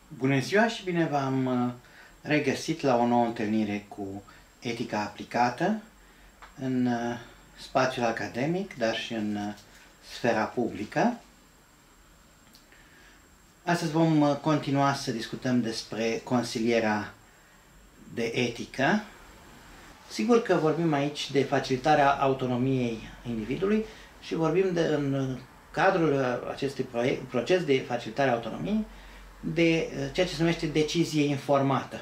Bună ziua și bine v-am regăsit la o nouă întâlnire cu etica aplicată în spațiul academic, dar și în sfera publică. Astăzi vom continua să discutăm despre consilierea de etică. Sigur că vorbim aici de facilitarea autonomiei individului și vorbim în cadrul acestui proces de facilitare a autonomiei de ceea ce se numește decizie informată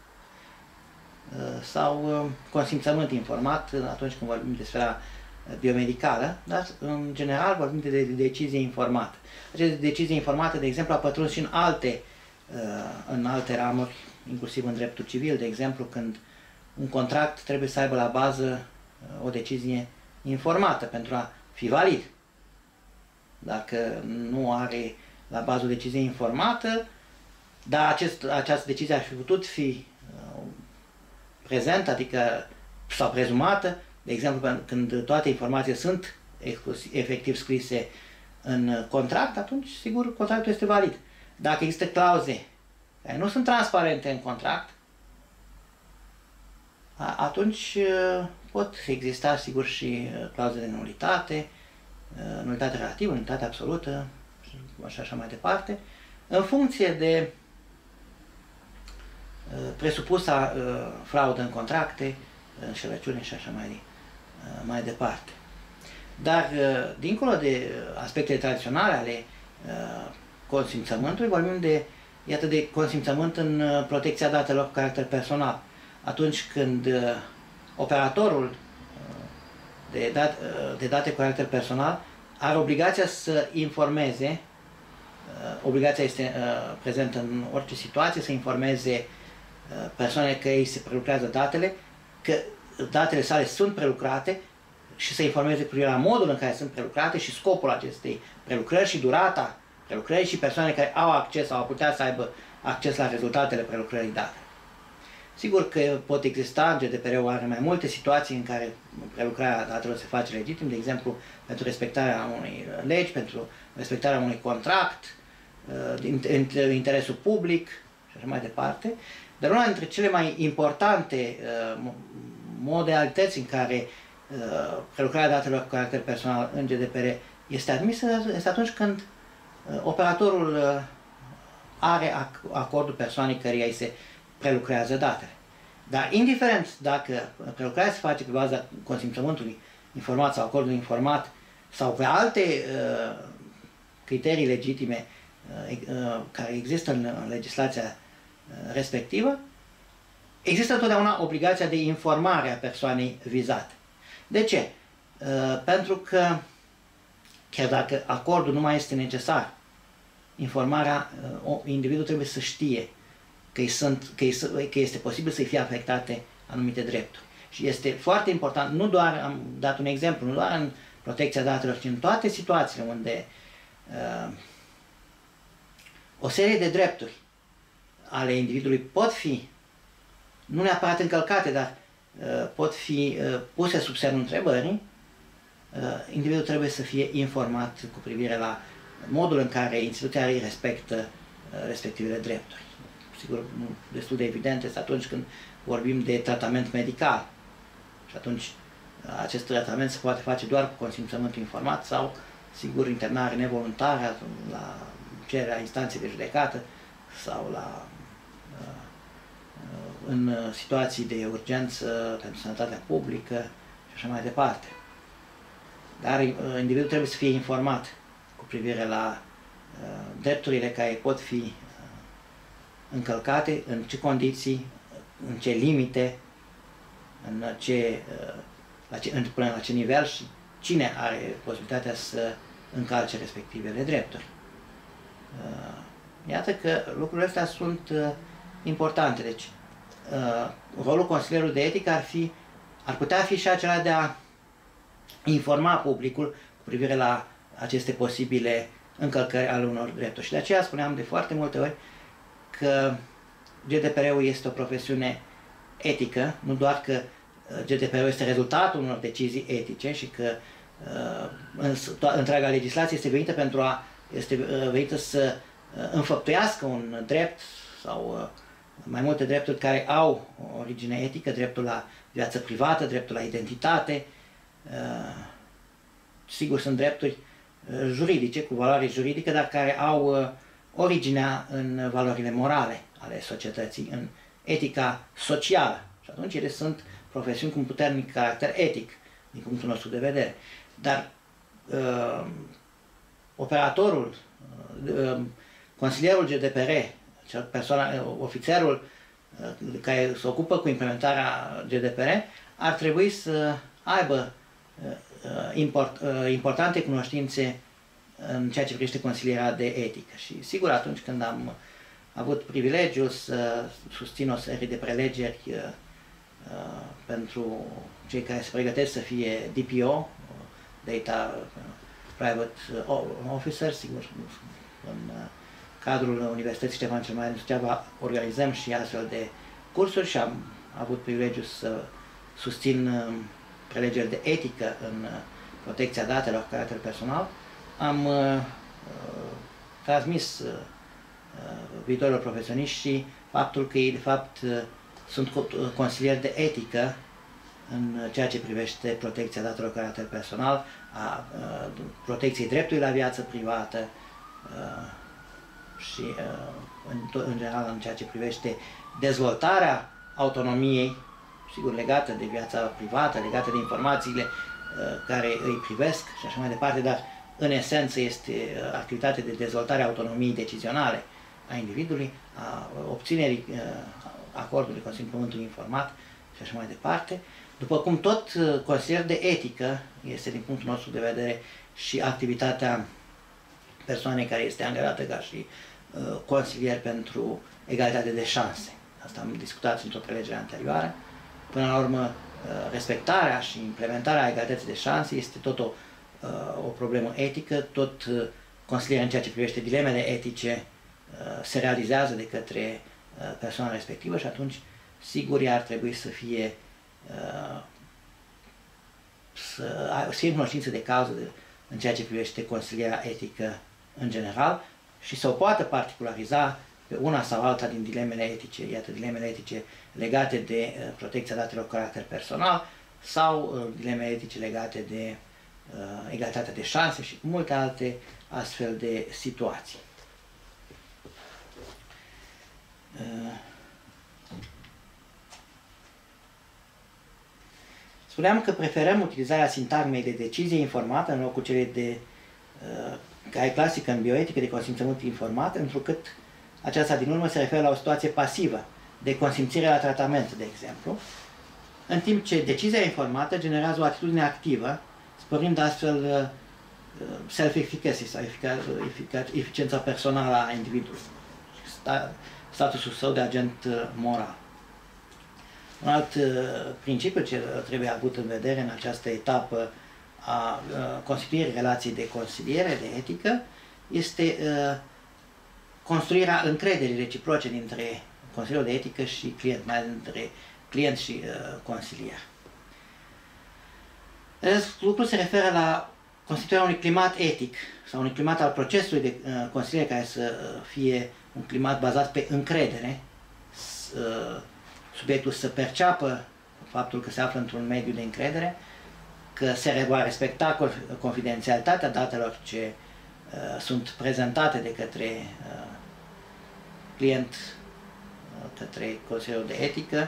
sau consimțământ informat atunci când vorbim de sfera biomedicală, dar în general vorbim de decizie informată. Această decizie informată, de exemplu, a pătruns și în alte ramuri, inclusiv în dreptul civil, de exemplu, când un contract trebuie să aibă la bază o decizie informată pentru a fi valid. Dacă nu are la bază o decizie informată, dar această decizie ar fi putut fi prezentă, adică sau prezumată, de exemplu, când toate informațiile sunt efectiv scrise în contract, atunci, sigur, contractul este valid. Dacă există clauze care nu sunt transparente în contract, atunci pot exista, sigur, și clauze de nulitate, nulitate relativă, nulitate absolută și așa mai departe, în funcție de presupusa fraudă în contracte, înșelăciune și așa mai departe. Dar, dincolo de aspectele tradiționale ale consimțământului, vorbim de consimțământ în protecția datelor cu caracter personal. Atunci când operatorul de date cu caracter personal are obligația să informeze, obligația este prezentă în orice situație, să informeze persoanele că ei se prelucrează datele, că datele sale sunt prelucrate și să informeze cu privire la modul în care sunt prelucrate și scopul acestei prelucrări și durata prelucrării și persoanele care au acces sau au putea să aibă acces la rezultatele prelucrării datelor. Sigur că pot exista, în GDPR-ul are mai multe situații în care prelucrarea datelor se face legitim, de exemplu, pentru respectarea unei legi, pentru respectarea unui contract, interesul public și așa mai departe. Dar una dintre cele mai importante modalități în care prelucrarea datelor cu caracter personal în GDPR este admisă este atunci când operatorul are acordul persoanei căreia îi se prelucrează datele. Dar indiferent dacă prelucrarea se face pe baza consimțământului informat sau acordului informat sau pe alte criterii legitime care există în legislația respectivă, există întotdeauna obligația de informare a persoanei vizate. De ce? Pentru că chiar dacă acordul nu mai este necesar, informarea, individul trebuie să știe că este posibil să-i fie afectate anumite drepturi. Și este foarte important, nu doar, am dat un exemplu, nu doar în protecția datelor, ci în toate situațiile unde o serie de drepturi ale individului pot fi, nu neapărat încălcate, dar pot fi puse sub semnul întrebării, individul trebuie să fie informat cu privire la modul în care instituția îi respectă respectivele drepturi. Sigur, destul de evident este atunci când vorbim de tratament medical. Și atunci acest tratament se poate face doar cu consimțământ informat sau, sigur, internare nevoluntară la cererea instanței de judecată sau în situații de urgență pentru sănătatea publică și așa mai departe. Dar individul trebuie să fie informat cu privire la drepturile care pot fi încălcate, în ce condiții, în ce limite, până la ce nivel și cine are posibilitatea să încalce respectivele drepturi. Iată că lucrurile astea sunt importante. Deci, rolul consilierului de etică ar putea fi și acela de a informa publicul cu privire la aceste posibile încălcări ale unor drepturi. Și de aceea spuneam de foarte multe ori că GDPR-ul este o profesiune etică, nu doar că GDPR-ul este rezultatul unor decizii etice și că întreaga legislație este venită să înfăptuiască un drept sau mai multe drepturi care au origine etică, dreptul la viață privată, dreptul la identitate. Sigur, sunt drepturi juridice, cu valoare juridică, dar care au originea în valorile morale ale societății, în etica socială. Și atunci ele sunt profesiuni cu un puternic caracter etic, din punctul nostru de vedere. Dar operatorul, consilierul GDPR, ofițerul care se ocupă cu implementarea GDPR, ar trebui să aibă importante cunoștințe în ceea ce privește consilierea de etică. Și sigur, atunci când am avut privilegiul să susțin o serie de prelegeri pentru cei care se pregătesc să fie DPO, Data Private Officer, sigur, în cadrul Universității Ștefan cel Mare din Suceava organizăm și astfel de cursuri și am avut privilegiul să susțin prelegeri de etică în protecția datelor cu caracter personal. Am transmis viitorilor profesioniști și faptul că ei, de fapt, sunt consilieri de etică în ceea ce privește protecția datelor cu caracter personal, a protecției dreptului la viață privată și, în general, în ceea ce privește dezvoltarea autonomiei, sigur, legată de viața privată, legată de informațiile care îi privesc și așa mai departe, dar în esență este activitate de dezvoltare a autonomiei decizionale a individului, a obținerii acordului consimțământului informat și așa mai departe. După cum tot consilier de etică este, din punctul nostru de vedere, și activitatea persoanei care este angajată ca și consilier pentru egalitate de șanse. Asta am discutat într-o prelegere anterioară. Până la urmă, respectarea și implementarea egalității de șanse este tot o problemă etică, tot consilierea în ceea ce privește dilemele etice se realizează de către persoana respectivă și atunci, sigur, ea ar trebui să fie să fie în cunoștință de cauză în ceea ce privește consilierea etică în general și să o poată particulariza pe una sau alta din dilemele etice, iată, dilemele etice legate de protecția datelor cu caracter personal sau dileme etice legate de egalitatea de șanse și multe alte astfel de situații. Spuneam că preferăm utilizarea sintagmei de decizie informată în locul celei care e clasică în bioetică de consimțământ informat, întrucât aceasta din urmă se referă la o situație pasivă, de consimțire la tratament, de exemplu, în timp ce decizia informată generează o atitudine activă, sporind astfel self-efficacy sau eficiența personală a individului, statusul său de agent moral. Un alt principiu ce trebuie avut în vedere în această etapă a constituirii relației de consiliere, de etică, este construirea încrederii reciproce dintre consilierul de etică și client, mai ales între client și consilier. Acest lucru se referă la constituirea unui climat etic sau unui climat al procesului de consiliere care să fie un climat bazat pe încredere, subiectul să perceapă faptul că se află într-un mediu de încredere, că se va respecta confidențialitatea datelor ce sunt prezentate de către client, către consilierul de etică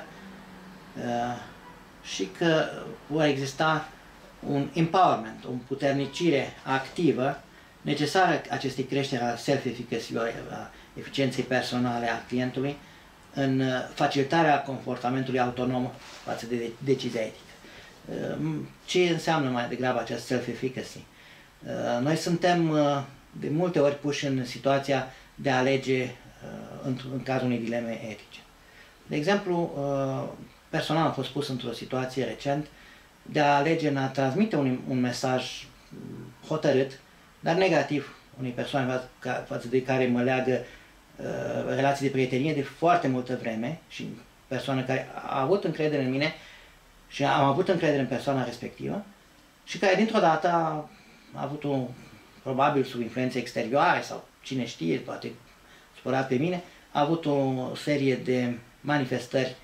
și că va exista un empowerment, o puternicire activă necesară acestei creșteri a self-efficacy, a eficienței personale a clientului în facilitarea comportamentului autonom față de decizia etică. Ce înseamnă mai degrabă acest self-efficacy? Noi suntem de multe ori puși în situația de a alege în cazul unei dileme etice. De exemplu, personal am fost pus într-o situație recent de a alege în a transmite un mesaj hotărât, dar negativ unei persoane față de care mă leagă relații de prietenie de foarte multă vreme și persoană care a avut încredere în mine și am avut încredere în persoana respectivă și care dintr-o dată a avut probabil sub influențe exterioare sau cine știe, poate supărat pe mine, a avut o serie de manifestări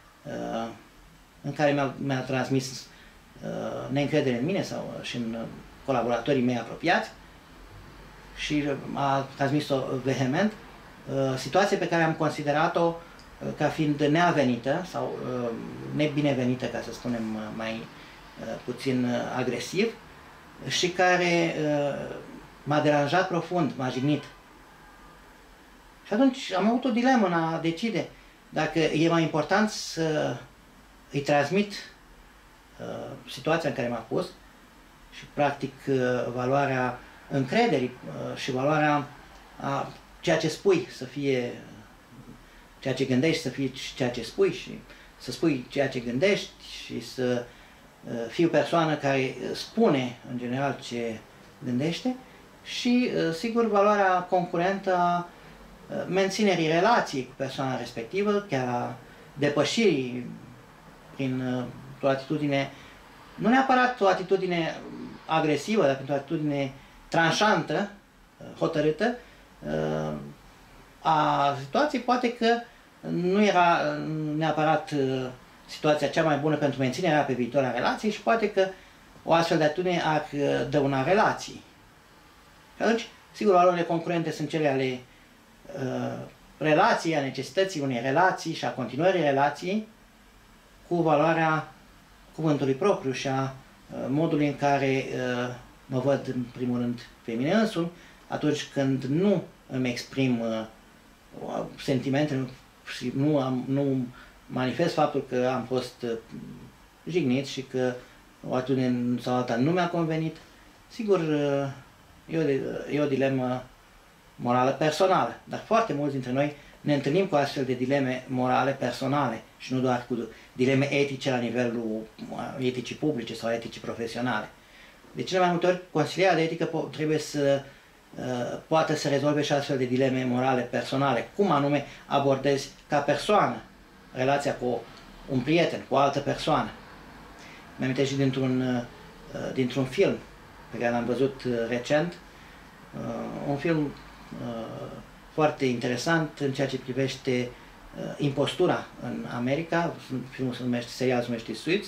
în care mi-a transmis neîncredere în mine sau și în colaboratorii mei apropiați și a transmis-o vehement, situație pe care am considerat-o ca fiind neavenită sau nebinevenită, ca să spunem mai puțin agresiv, și care m-a deranjat profund, m-a jignit. Și atunci am avut o dilemă în a decide dacă e mai important să îi transmit situația în care m-a pus și practic valoarea încrederii și valoarea a ceea ce spui să fie ceea ce gândești, să fie ceea ce spui și să spui ceea ce gândești și să fii o persoană care spune în general ce gândește și sigur valoarea concurentă a menținerii relației cu persoana respectivă, chiar a depășirii prin o atitudine, nu neapărat o atitudine agresivă, dar printr-o atitudine tranșantă, hotărâtă, a situației. Poate că nu era neapărat situația cea mai bună pentru menținerea pe viitor a relației și poate că o astfel de atitudine ar dăuna relații. Și atunci, sigur, valorile concurente sunt cele ale relației, a necesității unei relații și a continuării relației cu valoarea cuvântului propriu și a modului în care mă văd în primul rând pe mine însumi atunci când nu îmi exprim sentimentele și nu manifest faptul că am fost jignit și că o atitudine sau alta nu mi-a convenit. Sigur, e o dilemă morală personală, dar foarte mulți dintre noi ne întâlnim cu astfel de dileme morale personale și nu doar cu dileme etice la nivelul eticii publice sau eticii profesionale. De cele mai multe ori, consilierea de etică trebuie să poată să rezolve și astfel de dileme morale personale. Cum anume abordezi ca persoană relația cu un prieten, cu o altă persoană. Mi-am și dintr-un film pe care l-am văzut recent, un film foarte interesant în ceea ce privește impostura în America, filmul serialul se numește Suits,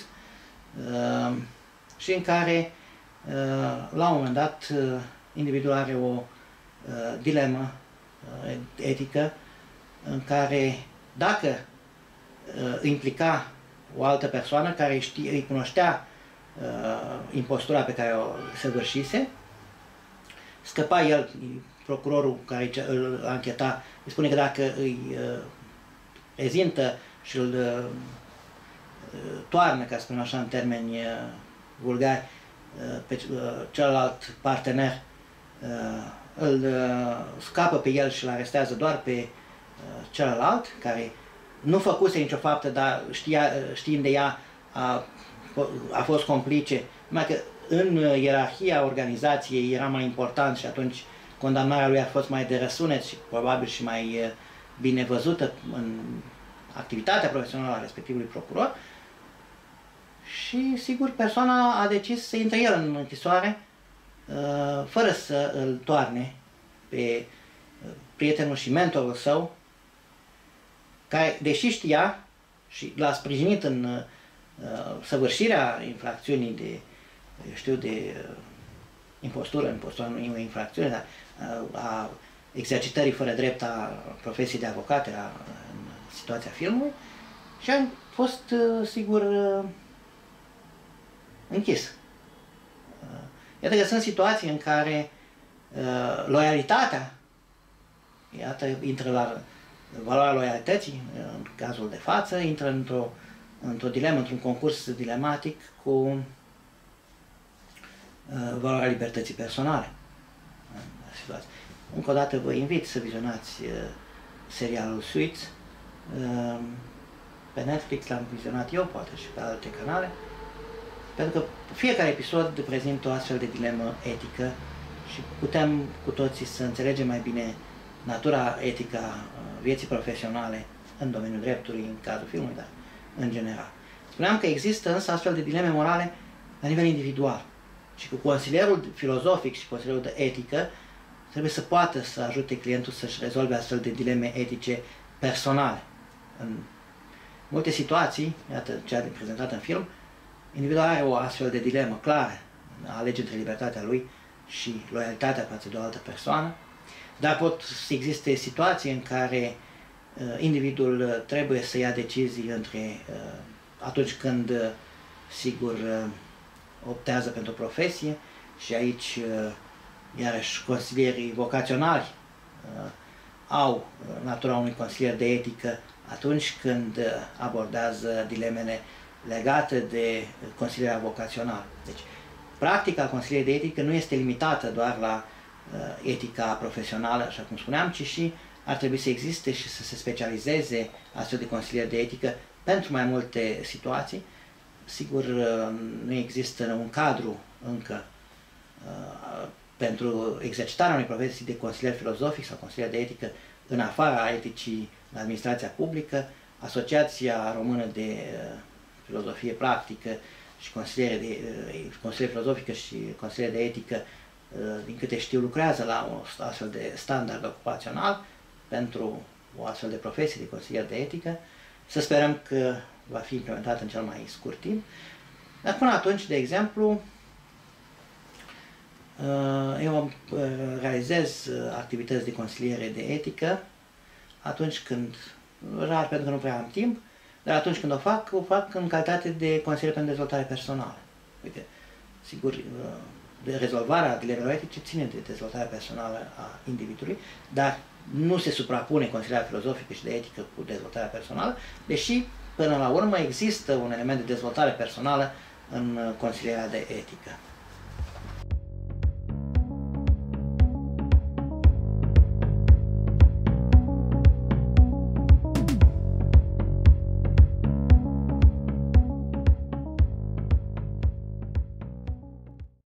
și în care la un moment dat individul are o dilemă etică în care dacă implica o altă persoană care îi cunoștea impostura pe care o săvârșise, scăpa el, procurorul care îl ancheta, îi spune că dacă îi prezintă și îl toarnă, ca să spunem așa în termeni vulgari, pe celălalt partener, îl scapă pe el și îl arestează doar pe celălalt, care nu făcuse nicio faptă, dar știind de ea a fost complice, numai că în ierarhia organizației era mai important și atunci condamnarea lui a fost mai de răsunet și probabil și mai bine văzută în activitatea profesională a respectivului procuror. Și sigur persoana a decis să intre el în închisoare fără să îl toarne pe prietenul și mentorul său, care, deși știa și l-a sprijinit în săvârșirea infracțiunii de impostură nu e o infracțiune, dar a exercitării fără drept a profesiei de avocat în situația filmului, și a fost, sigur, închis. Iată că sunt situații în care loialitatea, iată, intră la valoarea loialității, în cazul de față, intră într-o dilemă, într-un concurs dilematic cu valoarea libertății personale. Încă o dată vă invit să vizionați serialul Suits. Pe Netflix l-am vizionat eu, poate și pe alte canale, pentru că fiecare episod prezintă o astfel de dilemă etică și putem cu toții să înțelegem mai bine natura etică a vieții profesionale în domeniul dreptului, în cazul filmului, dar în general. Spuneam că există însă astfel de dileme morale la nivel individual și că consilierul filozofic și consilierul de etică trebuie să poată să ajute clientul să-și rezolve astfel de dileme etice personale. În multe situații, iată cea prezentată în film, individul are o astfel de dilemă clară, alege între libertatea lui și loialitatea față de o altă persoană, dar pot să existe situații în care individul trebuie să ia decizii atunci când, sigur, optează pentru profesie și aici, iarăși, consilierii vocaționali au natura unui consilier de etică atunci când abordează dilemele legate de consilierea vocațională. Deci, practica consilierii de etică nu este limitată doar la etica profesională, așa cum spuneam, ci și ar trebui să existe și să se specializeze astfel de consilieri de etică pentru mai multe situații. Sigur, nu există un cadru încă pentru exercitarea unei profesii de consilier filozofic sau consilier de etică în afara eticii în administrația publică. Asociația Română de Filozofie Practică și consiliere filozofică și consiliere de etică, din câte știu, lucrează la un astfel de standard ocupațional pentru o astfel de profesie de consilier de etică. Să sperăm că va fi implementat în cel mai scurt timp. Dar până atunci, de exemplu, eu realizez activități de consiliere de etică atunci când, rar pentru că nu prea am timp, dar atunci când o fac în calitate de consilier pentru dezvoltare personală. Uite, sigur, de rezolvarea dilemelor etice ține de dezvoltarea personală a individului, dar nu se suprapune consilierea filozofică și de etică cu dezvoltarea personală, deși, până la urmă, există un element de dezvoltare personală în consilierea de etică.